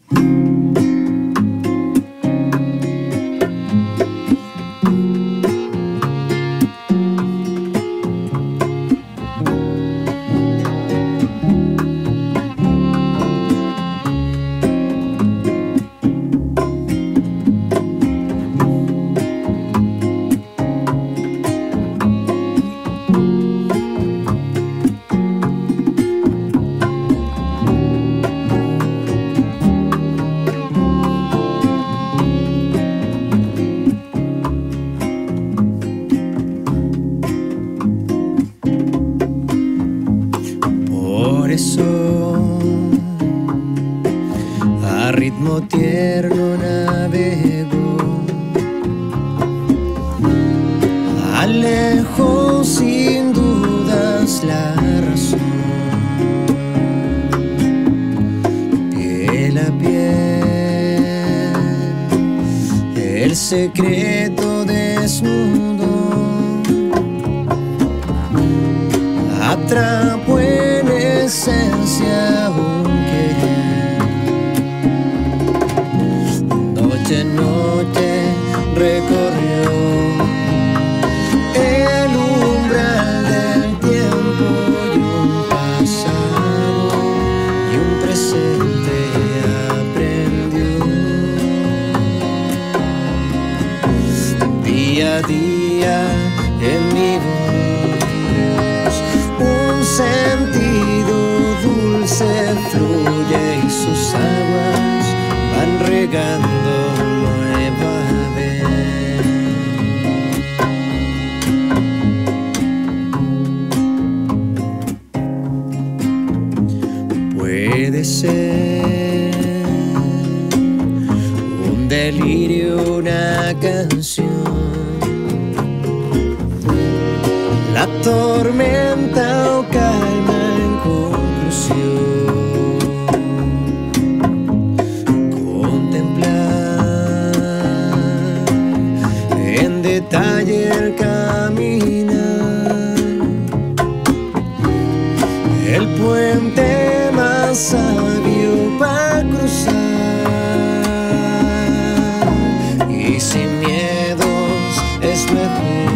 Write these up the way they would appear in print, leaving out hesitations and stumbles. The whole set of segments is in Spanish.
Por eso, a ritmo tierno navego, alejo sin dudas la razón, piel a piel, el secreto desnudo, atrapo en esencia un querer. Noche en noche recorrió el umbral del tiempo y un pasado y un presente aprendió. Día a día en mi voz un sentido dulce fluye y sus aguas van regando nueva vez. Puede ser un delirio, una canción, la tormenta o calma en conclusión. Contemplar en detalle el caminar, el puente más sabio para cruzar, y sin miedos es mejor.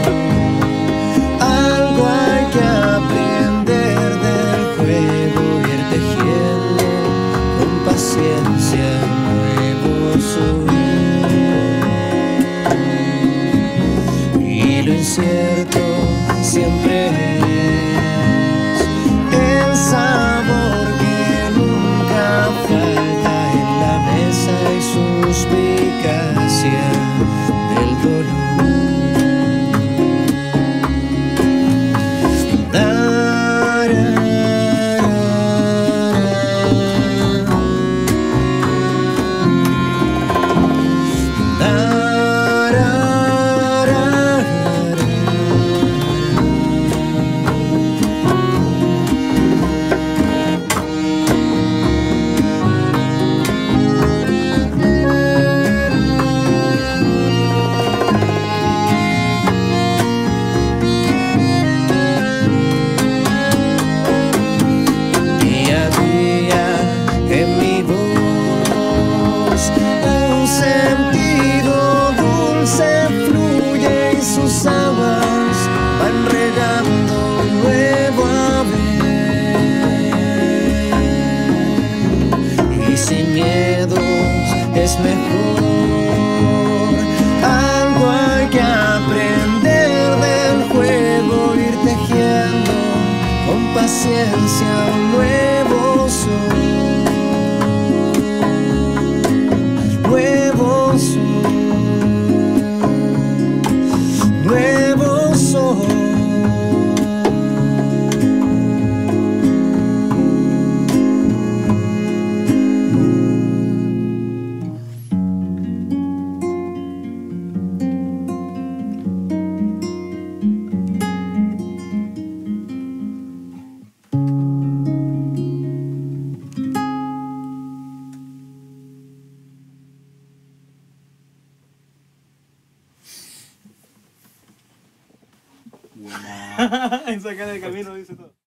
Algo hay que aprender del juego, ir tejiendo con paciencia nuevos sueños. Y lo incierto siempre es el sabor que nunca falta en la mesa y suspicacia del dolor. Sus aguas van regando un nuevo haber, y sin miedos es mejor. Algo hay que aprender del juego, ir tejiendo con paciencia un nuevo sol, nuevo sol. En sacar el camino dice todo.